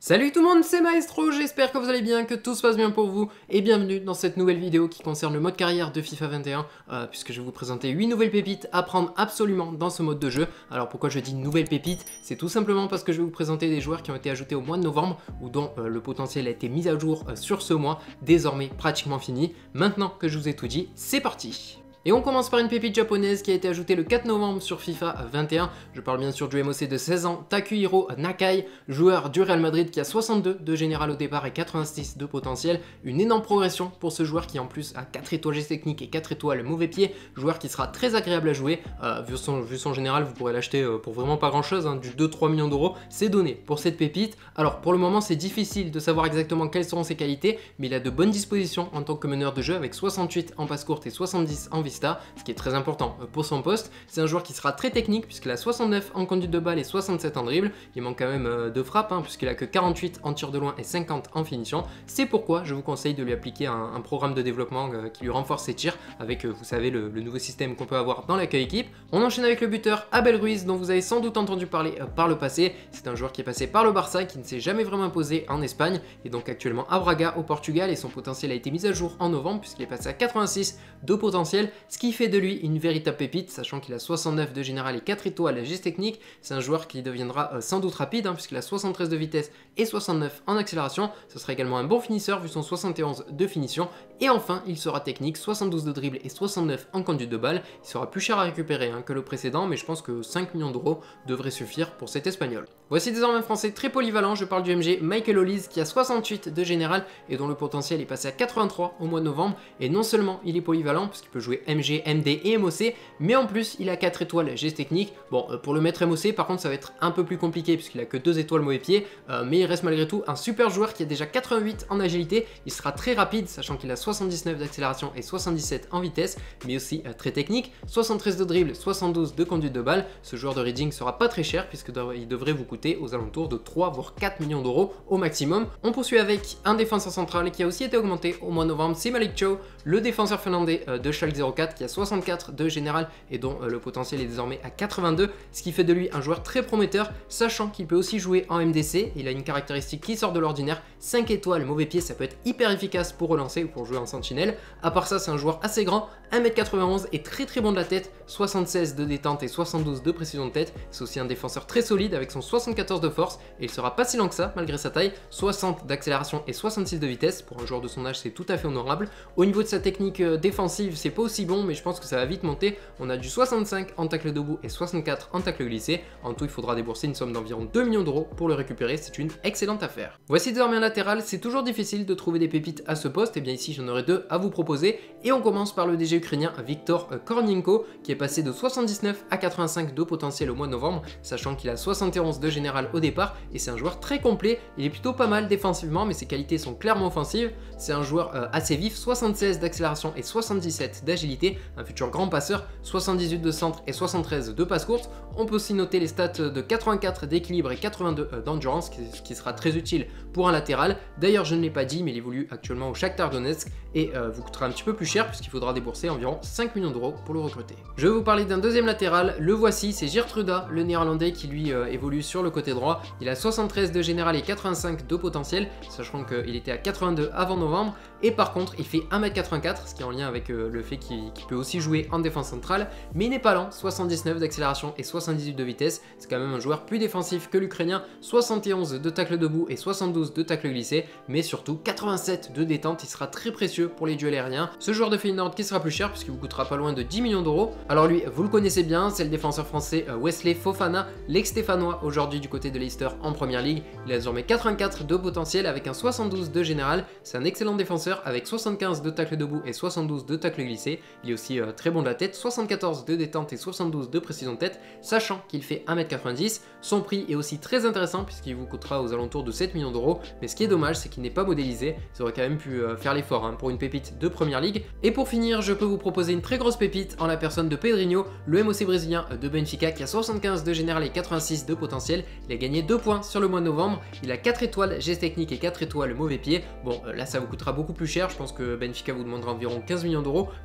Salut tout le monde, c'est Maestro, j'espère que vous allez bien, que tout se passe bien pour vous et bienvenue dans cette nouvelle vidéo qui concerne le mode carrière de FIFA 21 puisque je vais vous présenter 8 nouvelles pépites à prendre absolument dans ce mode de jeu. Alors pourquoi je dis nouvelles pépites? C'est tout simplement parce que je vais vous présenter des joueurs qui ont été ajoutés au mois de novembre ou dont le potentiel a été mis à jour sur ce mois, désormais pratiquement fini. Maintenant que je vous ai tout dit, c'est parti! Et on commence par une pépite japonaise qui a été ajoutée le 4 novembre sur FIFA 21. Je parle bien sûr du MOC de 16 ans, Takuhiro Nakai, joueur du Real Madrid qui a 62 de général au départ et 86 de potentiel. Une énorme progression pour ce joueur qui en plus a 4 étoiles geste technique et 4 étoiles mauvais pied. Joueur qui sera très agréable à jouer. Vu son général, vous pourrez l'acheter pour vraiment pas grand chose, hein, du 2-3 millions d'euros. C'est donné pour cette pépite. Alors pour le moment c'est difficile de savoir exactement quelles seront ses qualités, mais il a de bonnes dispositions en tant que meneur de jeu avec 68 en passe courte et 70 en vista, ce qui est très important pour son poste. C'est un joueur qui sera très technique puisqu'il a 69 en conduite de balle et 67 en dribble. Il manque quand même de frappe puisqu'il a que 48 en tir de loin et 50 en finition. C'est pourquoi je vous conseille de lui appliquer un programme de développement qui lui renforce ses tirs avec, vous savez, le nouveau système qu'on peut avoir dans l'accueil équipe. On enchaîne avec le buteur Abel Ruiz dont vous avez sans doute entendu parler par le passé. C'est un joueur qui est passé par le Barça, qui ne s'est jamais vraiment imposé en Espagne et donc actuellement à Braga au Portugal, et son potentiel a été mis à jour en novembre puisqu'il est passé à 86 de potentiel, ce qui fait de lui une véritable pépite, sachant qu'il a 69 de général et 4 étoiles geste technique. C'est un joueur qui deviendra sans doute rapide puisqu'il a 73 de vitesse et 69 en accélération. Ce sera également un bon finisseur vu son 71 de finition. Et enfin, il sera technique, 72 de dribble et 69 en conduite de balle. Il sera plus cher à récupérer que le précédent, mais je pense que 5 millions d'euros devrait suffire pour cet espagnol. Voici désormais un français très polyvalent, je parle du MG Michael Olise qui a 68 de général et dont le potentiel est passé à 83 au mois de novembre. Et non seulement il est polyvalent puisqu'il peut jouer MG, MD et MOC, mais en plus il a 4 étoiles geste technique. Bon, pour le mettre MOC par contre ça va être un peu plus compliqué puisqu'il a que 2 étoiles mauvais pied, mais il reste malgré tout un super joueur qui a déjà 88 en agilité. Il sera très rapide sachant qu'il a 79 d'accélération et 77 en vitesse, mais aussi très technique, 73 de dribble, 72 de conduite de balle. Ce joueur de Reading sera pas très cher puisqu'il devrait vous coûter aux alentours de 3 voire 4 millions d'euros au maximum. On poursuit avec un défenseur central qui a aussi été augmenté au mois de novembre, c'est Malik Chow, le défenseur finlandais de Schalke 04 qui a 64 de général et dont le potentiel est désormais à 82, ce qui fait de lui un joueur très prometteur, sachant qu'il peut aussi jouer en MDC. Il a une caractéristique qui sort de l'ordinaire, 5 étoiles mauvais pied, ça peut être hyper efficace pour relancer ou pour jouer en sentinelle. À part ça, c'est un joueur assez grand, 1m91 et très bon de la tête, 76 de détente et 72 de précision de tête. C'est aussi un défenseur très solide avec son 74 de force et il sera pas si lent que ça malgré sa taille, 60 d'accélération et 66 de vitesse. Pour un joueur de son âge, c'est tout à fait honorable. Au niveau de sa technique défensive, c'est pas aussi bon, mais je pense que ça va vite monter. On a du 65 en tacle debout et 64 en tacle glissé. En tout, il faudra débourser une somme d'environ 2 millions d'euros pour le récupérer. C'est une excellente affaire. Voici désormais un latéral. C'est toujours difficile de trouver des pépites à ce poste. Et bien ici, j'en aurai 2 à vous proposer. Et on commence par le DG ukrainien Viktor Kornienko qui est passé de 79 à 85 de potentiel au mois de novembre, sachant qu'il a 71 de général au départ et c'est un joueur très complet. Il est plutôt pas mal défensivement, mais ses qualités sont clairement offensives. C'est un joueur assez vif, 76 d'accélération et 77 d'agilité, un futur grand passeur, 78 de centre et 73 de passe courte. On peut aussi noter les stats de 84 d'équilibre et 82 d'endurance, ce qui sera très utile pour un latéral. D'ailleurs, je ne l'ai pas dit, mais il évolue actuellement au Shakhtar Donetsk et vous coûtera un petit peu plus cher puisqu'il faudra débourser environ 5 millions d'euros pour le recruter. Je vais vous parler d'un deuxième latéral, le voici, c'est Geertruida, le néerlandais qui lui évolue sur le côté droit. Il a 73 de général et 85 de potentiel, sachant qu'il était à 82 avant novembre, et par contre il fait 1m84, ce qui est en lien avec le fait qu'il peut aussi jouer en défense centrale, mais il n'est pas lent, 79 d'accélération et 78 de vitesse. C'est quand même un joueur plus défensif que l'Ukrainien, 71 de tacle debout et 72 de tacle glissé, mais surtout 87 de détente. Il sera très précieux pour les duels aériens. Ce joueur de Feyenoord qui sera plus cher puisqu'il vous coûtera pas loin de 10 millions d'euros. Alors lui, vous le connaissez bien, c'est le défenseur français Wesley Fofana, l'ex-stéphanois aujourd'hui du côté de Leicester en première ligue. Il a désormais 84 de potentiel avec un 72 de général. C'est un excellent défenseur avec 75 de tacle debout et 72 de tacle glissé. Il est aussi très bon de la tête, 74 de détente et 72 de précision de tête, sachant qu'il fait 1m90. Son prix est aussi très intéressant puisqu'il vous coûtera aux alentours de 7 millions d'euros, mais ce qui est dommage, c'est qu'il n'est pas modélisé. Ils auraient quand même pu faire l'effort pour une pépite de première ligue. Et pour finir, je peux vous proposer une très grosse pépite en la personne de Pedrinho, le MOC brésilien de Benfica qui a 75 de général et 86 de potentiel. Il a gagné 2 points sur le mois de novembre. Il a 4 étoiles geste technique et 4 étoiles mauvais pied. Bon, là ça vous coûtera beaucoup plus cher. Je pense que Benfica vous demandera environ 15 millions d'euros, mais c'est un joueur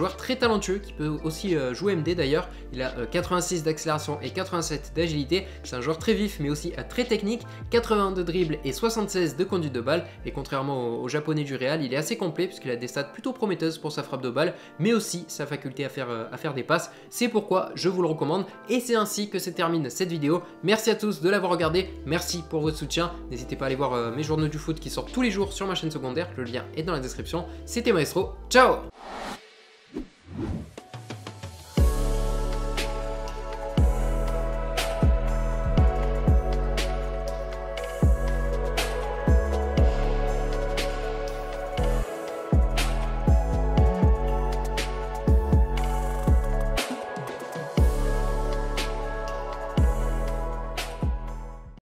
joueur très talentueux qui peut aussi jouer MD d'ailleurs. Il a 86 d'accélération et 87 d'agilité. C'est un joueur très vif mais aussi très technique, 80 de dribble et 76 de conduite de balle. Et contrairement au japonais du Real, il est assez complet puisqu'il a des stats plutôt prometteuses pour sa frappe de balle, mais aussi sa faculté à faire des passes. C'est pourquoi je vous le recommande et c'est ainsi que se termine cette vidéo. Merci à tous de l'avoir regardé, merci pour votre soutien. N'hésitez pas à aller voir mes journaux du foot qui sortent tous les jours sur ma chaîne secondaire, le lien est dans la description. C'était Maestro, ciao!